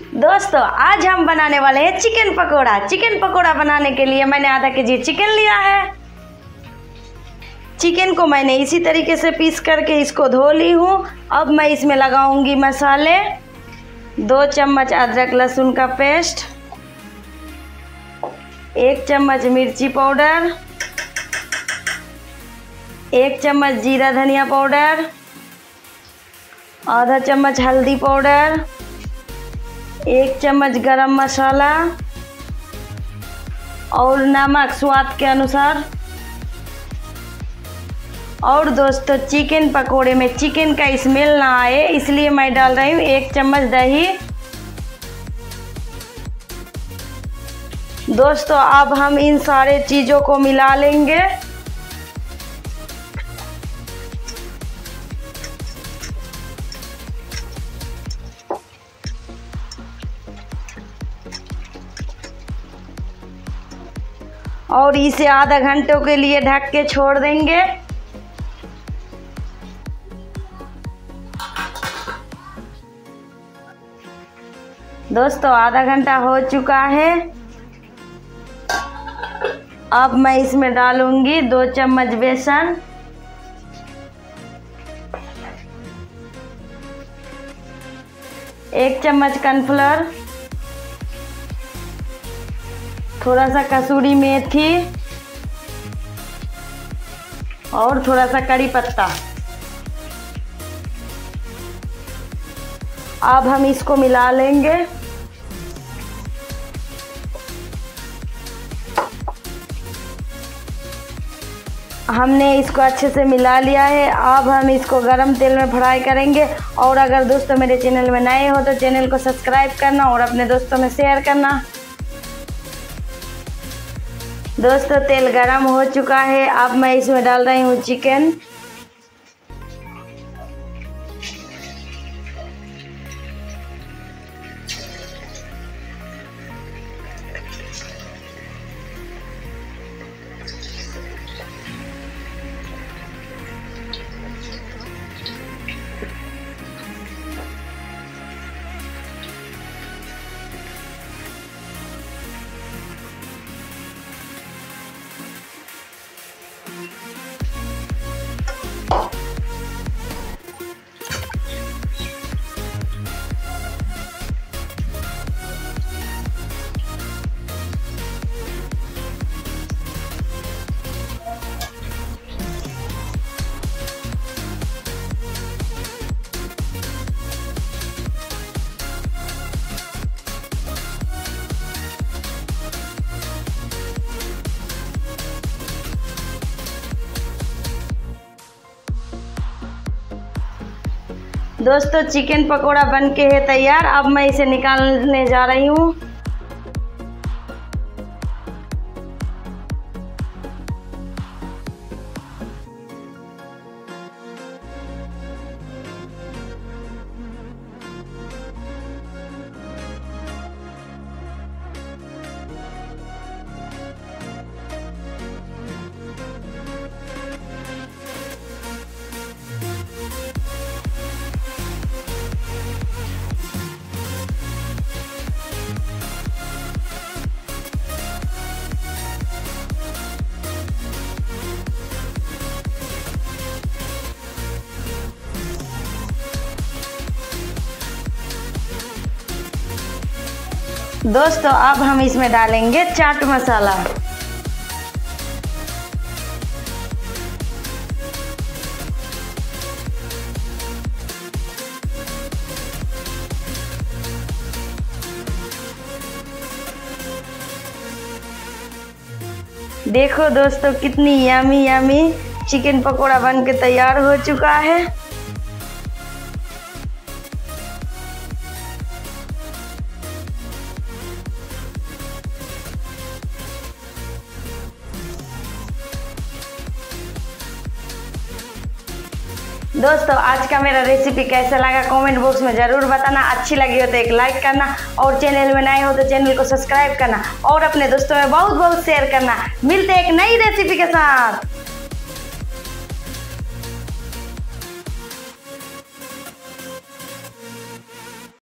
दोस्तों आज हम बनाने वाले हैं चिकन पकोड़ा। चिकन पकोड़ा बनाने के लिए मैंने आधा केजी चिकन लिया है। चिकन को मैंने इसी तरीके से पीस करके इसको धो ली हूँ। अब मैं इसमें लगाऊंगी मसाले। 2 चम्मच अदरक लहसुन का पेस्ट, 1 चम्मच मिर्ची पाउडर, 1 चम्मच जीरा धनिया पाउडर, आधा चम्मच हल्दी पाउडर, 1 चम्मच गरम मसाला और नमक स्वाद के अनुसार। और दोस्तों चिकन पकोड़े में चिकन का स्मेल ना आए इसलिए मैं डाल रही हूँ 1 चम्मच दही। दोस्तों अब हम इन सारे चीज़ों को मिला लेंगे। और इसे आधा घंटे के लिए ढक के छोड़ देंगे। दोस्तों आधा घंटा हो चुका है। अब मैं इसमें डालूंगी 2 चम्मच बेसन, 1 चम्मच कॉर्नफ्लोर, थोड़ा सा कसूरी मेथी और थोड़ा सा कड़ी पत्ता। अब हम इसको मिला लेंगे। हमने इसको अच्छे से मिला लिया है। अब हम इसको गरम तेल में फ्राई करेंगे। और अगर दोस्तों मेरे चैनल में नए हो तो चैनल को सब्सक्राइब करना और अपने दोस्तों में शेयर करना। दोस्तों तेल गरम हो चुका है। अब मैं इसमें डाल रही हूँ चिकन। दोस्तों चिकन पकोड़ा बन के है तैयार। अब मैं इसे निकालने जा रही हूँ। दोस्तों अब हम इसमें डालेंगे चाट मसाला। देखो दोस्तों कितनी यमी यमी चिकन पकोड़ा बन के तैयार हो चुका है। दोस्तों आज का मेरा रेसिपी कैसा लगा कमेंट बॉक्स में ज़रूर बताना। अच्छी लगी हो तो एक लाइक करना और चैनल में नए हो तो चैनल को सब्सक्राइब करना और अपने दोस्तों में बहुत बहुत शेयर करना। मिलते हैं एक नई रेसिपी के साथ।